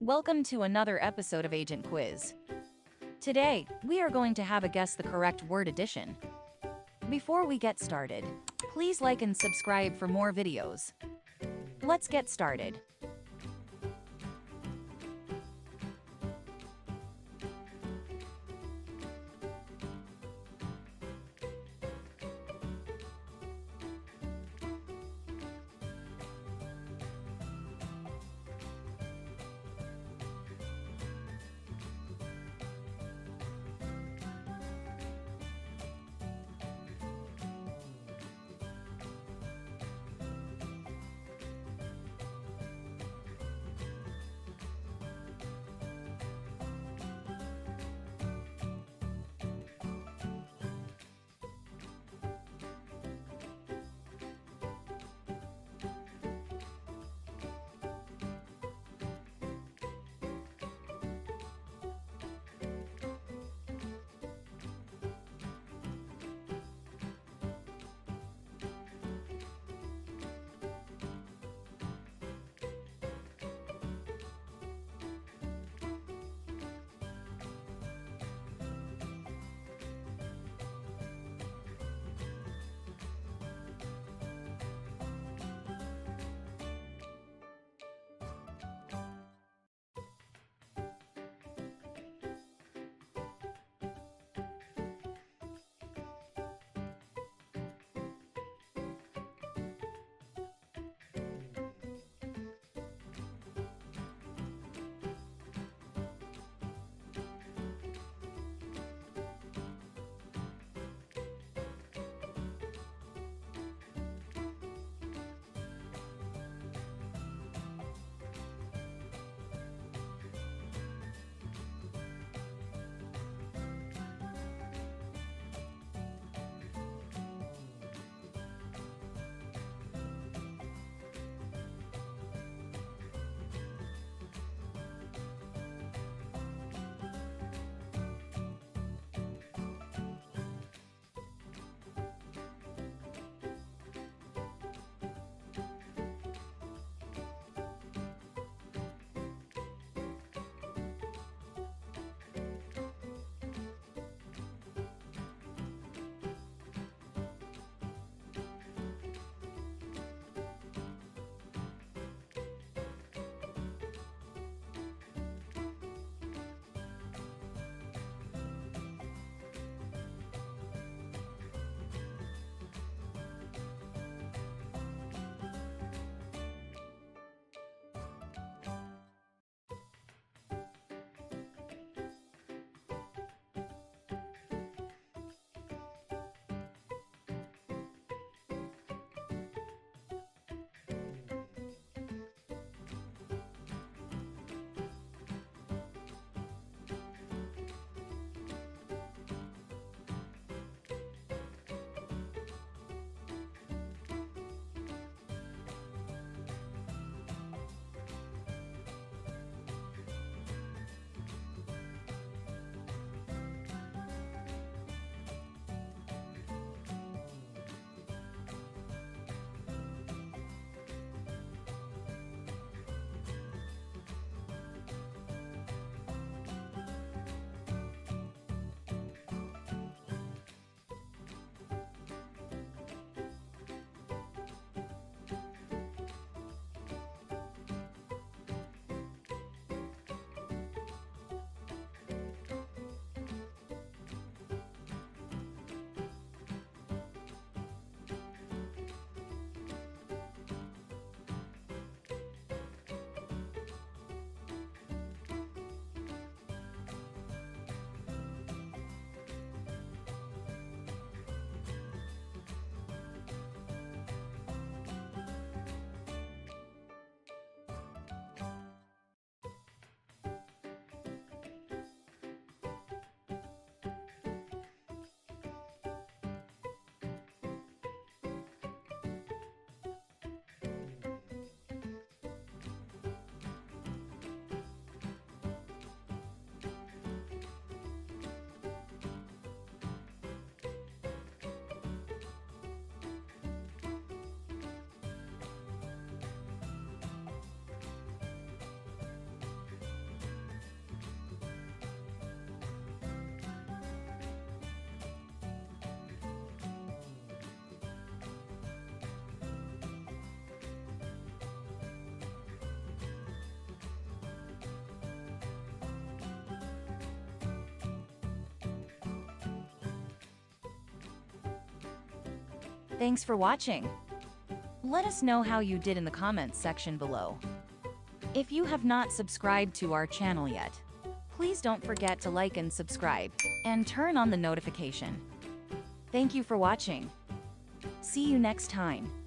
Welcome to another episode of Agent Quiz. Today, we are going to have a guess the correct word addition. Before we get started, please like and subscribe for more videos. Let's get started. Thanks for watching. Let us know how you did in the comments section below. If you have not subscribed to our channel yet, please don't forget to like and subscribe, and turn on the notification. Thank you for watching. See you next time.